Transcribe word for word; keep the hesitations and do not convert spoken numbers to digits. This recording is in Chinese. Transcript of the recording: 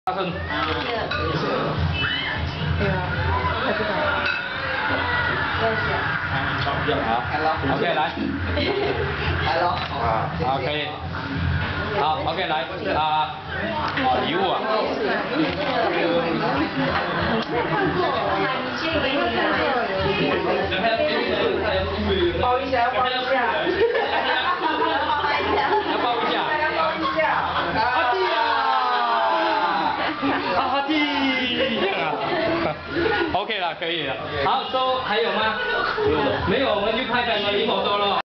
大声。 对啊，还不敢。 好 ，OK 来。 来了。 啊，好可以。好 ，OK 来啊，礼物啊。 抱一下，抱一下。 要抱一下。 抱一下。 阿弟啊！阿弟呀 ！OK 了，可以了。好，收还有吗？没有，我们就拍两个离口收了。